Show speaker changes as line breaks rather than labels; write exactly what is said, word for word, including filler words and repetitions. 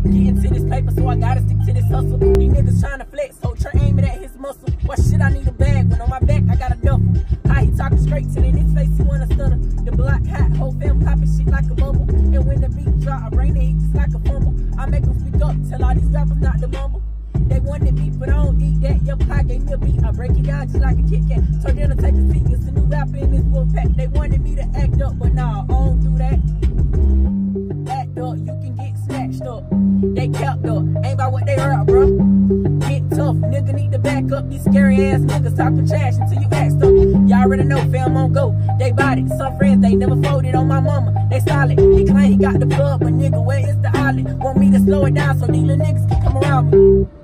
Get into this paper, so I gotta stick to this hustle. These niggas tryna flex, so try aiming at his muscle. Why shit I need a bag when on my back I got a duffel? How he talking straight to in his face, he wanna stutter. The block hot, whole fam popping shit like a bubble. And when the beat drop, I bring the heat just like a fumble. I make them speak up, tell all these rappers not to mumble. They wanted beef, but I don't eat that. Your pie gave me a beat, I break it down just like a Kit Kat. Told them to take a seat, it's a new rapper in this wolf pack. They wanted me to act up, but nah, I don't do that. Act up, you can get snatched up. They kept up, ain't about what they heard, bro. Get tough, nigga need to back up. These scary ass niggas talking trash until you act up. Y'all already know, fam on go. They bought it, some friends they never folded on my mama. They solid, he claim he got the plug, but nigga, where is the outlet? Want me to slow it down so these little niggas can come around me.